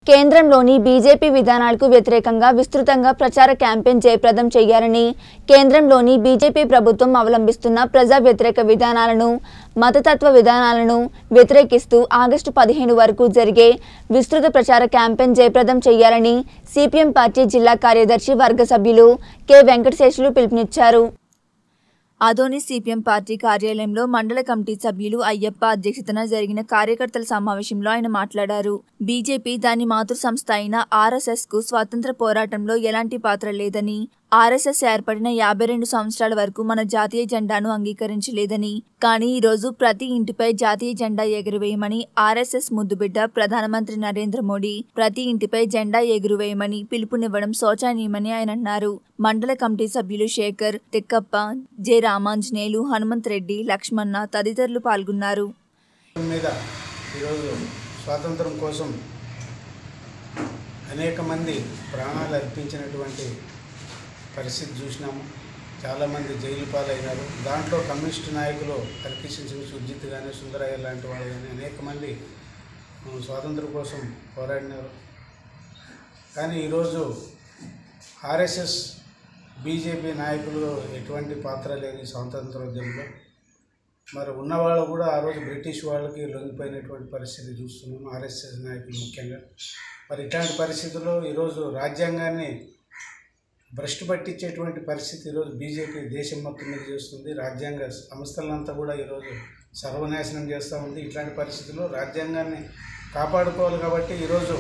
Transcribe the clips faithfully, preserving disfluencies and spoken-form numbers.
కేంద్రంలోని బీజేపీ విధానాలకు వ్యతిరేకంగా విస్తృతంగా ప్రచార క్యాంపెయిన్ జయప్రదం చేయాలని, కేంద్రంలోని బీజేపీ ప్రభుత్వం అవలంబిస్తున్న ప్రజా వ్యతిరేక విధానాలను, మతతత్వ విధానాలను వ్యతిరేకిస్తూ ఆగస్టు పదిహేను వరకు జరిగే విస్తృత ప్రచార క్యాంపెయిన్ జయప్రదం చేయాలని సిపిఎం పార్టీ జిల్లా కార్యదర్శి వర్గ సభ్యులు కె వెంకటశేషులు పిలుపునిచ్చారు. ఆదోని సిపిఎం పార్టీ కార్యాలయంలో మండల కమిటీ సభ్యులు అయ్యప్ప అధ్యక్షతన జరిగిన కార్యకర్తల సమావేశంలో ఆయన మాట్లాడారు. బీజేపీ దాని మాతృ సంస్థ అయిన ఆర్ఎస్ఎస్ కు స్వాతంత్ర పోరాటంలో ఎలాంటి పాత్ర లేదని, ఆర్ఎస్ఎస్ ఏర్పడిన యాభై రెండు సంవత్సరాల వరకు మన జాతీయ జెండాను అంగీకరించలేదని, కానీ ఈరోజు ప్రతి ఇంటిపై జాతీయ జెండా ఎగురవేయమని ఆర్ఎస్ఎస్ ముద్దుబిడ్డ ప్రధానమంత్రి నరేంద్ర మోడీ ప్రతి ఇంటిపై జెండా ఎగురవేయమని పిలుపునివ్వడం శోచనీయమని ఆయన అన్నారు. మండల కమిటీ సభ్యులు శేఖర్, తిక్కప్ప, జె రామాంజనేయులు, హనుమంత్ రెడ్డి, లక్ష్మణ తదితరులు పాల్గొన్నారు. స్వాతంత్రం కోసం అనేక మంది ప్రాణాలు అర్పించినటువంటి పరిస్థితి చూసినాము. చాలామంది జైలు పాలైనారు. దాంట్లో కమ్యూనిస్టు నాయకులు హరికిషన్ సింగ్ సుర్జిత్ కానీ, సుందరయ్య లాంటి వాళ్ళు కానీ అనేక మంది స్వాతంత్రం కోసం పోరాడినారు. కానీ ఈరోజు ఆర్ఎస్ఎస్ బీజేపీ నాయకులు ఎటువంటి పాత్ర లేదు స్వాతంత్రోద్యమంలో. మరి ఉన్నవాళ్ళు కూడా ఆ రోజు బ్రిటిష్ వాళ్ళకి లొంగిపోయినటువంటి పరిస్థితి చూస్తున్నాం, ఆర్ఎస్ఎస్ నాయకులు ముఖ్యంగా. మరి ఇట్లాంటి పరిస్థితుల్లో ఈరోజు రాజ్యాంగాన్ని భ్రష్టు పట్టించేటువంటి పరిస్థితి ఈరోజు బీజేపీ దేశం మొత్తం మీద చేస్తుంది. రాజ్యాంగ సంస్థలంతా కూడా ఈరోజు సర్వనాశనం చేస్తూ ఉంది. ఇట్లాంటి పరిస్థితుల్లో రాజ్యాంగాన్ని కాపాడుకోవాలి కాబట్టి ఈరోజు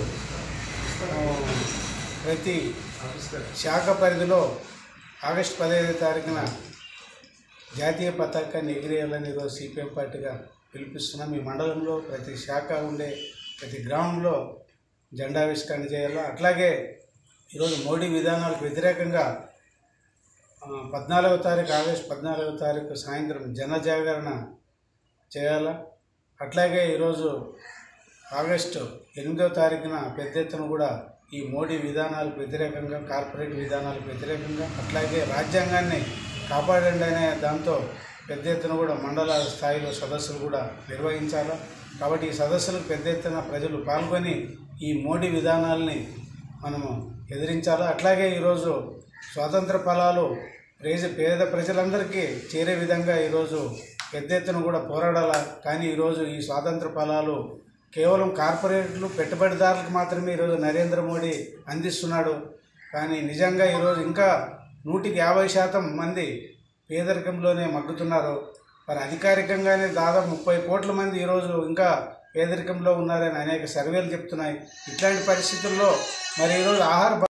ప్రతి శాఖ పరిధిలో ఆగస్టు పదిహేను తారీఖున జాతీయ పతాకాన్ని ఎగిరేయాలని ఈరోజు సిపిఎం పార్టీగా పిలిపిస్తున్నాం. ఈ మండలంలో ప్రతి శాఖ ఉండే ప్రతి గ్రామంలో జెండావిష్కరణ చేయాలా. అట్లాగే ఈరోజు మోడీ విధానాలకు వ్యతిరేకంగా పద్నాలుగవ తారీఖు ఆగస్టు పద్నాలుగవ తారీఖు సాయంత్రం జనజాగరణ చేయాలా. అట్లాగే ఈరోజు ఆగస్టు ఎనిమిదవ తారీఖున పెద్ద ఎత్తున కూడా ఈ మోడీ విధానాలకు వ్యతిరేకంగా, కార్పొరేట్ విధానాలకు వ్యతిరేకంగా, అట్లాగే రాజ్యాంగాన్ని కాపాడండి అనే దాంతో పెద్ద ఎత్తున కూడా మండల స్థాయిలో సదస్సులు కూడా నిర్వహించాలా. కాబట్టి ఈ సదస్సులకు పెద్ద ఎత్తున ప్రజలు పాల్గొని ఈ మోడీ విధానాలని మనము ఎదిరించాలా. అట్లాగే ఈరోజు స్వాతంత్ర ఫలాలు ప్రజ పేద ప్రజలందరికీ చేరే విధంగా ఈరోజు పెద్ద ఎత్తున కూడా పోరాడాలా. కానీ ఈరోజు ఈ స్వాతంత్ర ఫలాలు కేవలం కార్పొరేట్లు, పెట్టుబడిదారులకు మాత్రమే ఈరోజు నరేంద్ర మోడీ అందిస్తున్నాడు. కానీ నిజంగా ఈరోజు ఇంకా నూటికి యాభై శాతం మంది పేదరికంలోనే మగ్గుతున్నారు. మరి అధికారికంగానే దాదాపు ముప్పై కోట్ల మంది ఈరోజు ఇంకా పేదరికంలో ఉన్నారని అనేక సర్వేలు చెప్తున్నాయి. ఇట్లాంటి పరిస్థితుల్లో మరి ఈరోజు ఆహార